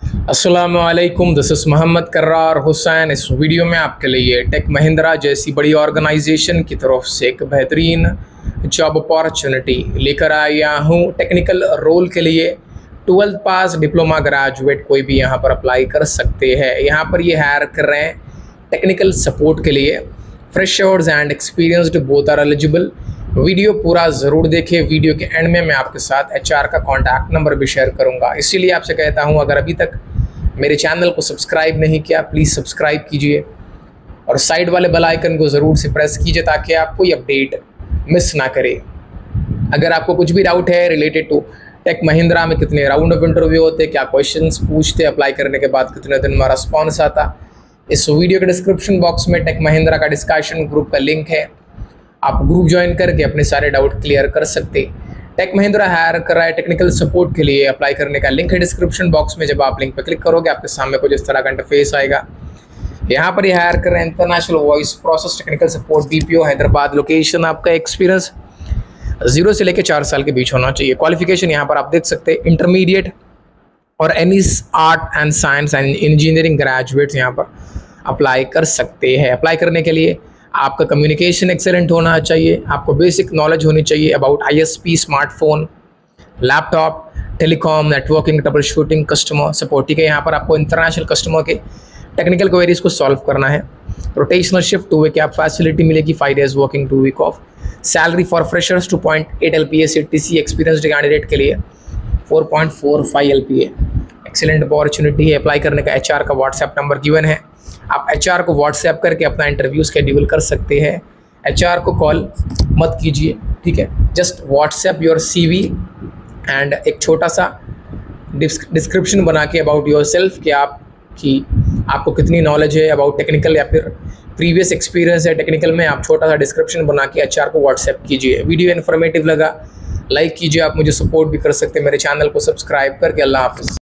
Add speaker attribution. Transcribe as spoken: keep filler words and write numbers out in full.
Speaker 1: अस्सलामुअलैकुम, this is Mohammad Karrar Hussain. इस video में आपके लिए टेक महिंद्रा जैसी बड़ी ऑर्गेनाइजेशन की तरफ से एक बेहतरीन जॉब अपॉर्चुनिटी लेकर आया हूँ। टेक्निकल रोल के लिए ट्वेल्थ पास डिप्लोमा ग्रेजुएट कोई भी यहाँ पर अप्लाई कर सकते हैं। यहाँ पर ये हायर कर रहे हैं टेक्निकल सपोर्ट के लिए। Freshers and experienced both are eligible. Video पूरा ज़रूर देखें। वीडियो के एंड में मैं आपके साथ एचआर का कॉन्टैक्ट नंबर भी शेयर करूँगा। इसीलिए आपसे कहता हूँ, अगर अभी तक मेरे चैनल को सब्सक्राइब नहीं किया प्लीज़ सब्सक्राइब कीजिए और साइड वाले बेल आइकन को ज़रूर से प्रेस कीजिए ताकि आप कोई अपडेट मिस ना करें। अगर आपको कुछ भी डाउट है रिलेटेड टू टेक महिंद्रा में कितने राउंड ऑफ इंटरव्यू होते, क्या क्वेश्चंस पूछते, अप्लाई करने के बाद कितने दिन में रिस्पॉन्स आता, इस वीडियो के डिस्क्रिप्शन बॉक्स में टेक महिंद्रा का डिस्कशन ग्रुप का लिंक है। आप ग्रुप ज्वाइन करके अपने सारे डाउट क्लियर कर सकते। टेक महिंद्रा हायर कर रहा है टेक्निकल सपोर्ट के लिए। अप्लाई करने का लिंक है डिस्क्रिप्शन बॉक्स में। जब आप लिंक पर क्लिक करोगे आपके सामने कुछ इस तरह का इंटरफेस आएगा। यहाँ पर ये हायर कर रहे हैं international voice process technical support BPO Hyderabad. Location आपका एक्सपीरियंस जीरो से लेकर चार साल के बीच होना चाहिए। क्वालिफिकेशन यहाँ पर आप देख सकते हैं इंटरमीडिएट और any art and science and engineering graduates यहाँ पर अप्लाई कर सकते हैं। अप्लाई करने के लिए आपका कम्युनिकेशन एक्सेलेंट होना चाहिए, आपको बेसिक नॉलेज होनी चाहिए about ISP, smartphone, laptop, telecom, networking, troubleshooting, customer support. ठीक है, यहाँ पर आपको इंटरनेशनल कस्टमर के टेक्निकल क्वेरीज को सॉल्व करना है। रोटेशनल शिफ्ट टू वीक की आप फैसिलिटी मिलेगी, five days working two week off. Salary for freshers two point eight L P A C T C, experienced candidate के लिए four point four five L P A. Excellent opportunity है। Apply करने का H R का WhatsApp number given है। आप HR को WhatsApp करके अपना इंटरव्यू शेड्यूल कर सकते हैं। एचआर को कॉल मत कीजिए, ठीक है। Just WhatsApp your CV and एक छोटा सा डिस्क्रिप्शन बना के अबाउट योर सेल्फ कि आप कि आपको कितनी नॉलेज है अबाउट टेक्निकल या फिर प्रीवियस एक्सपीरियंस है टेक्निकल में। आप छोटा सा डिस्क्रिप्शन बना के एचआर को व्हाट्सएप कीजिए। वीडियो इन्फॉर्मेटिव लगा लाइक कीजिए। आप मुझे सपोर्ट भी कर सकते हैं मेरे चैनल को सब्सक्राइब करके। अल्लाह हाफिज़।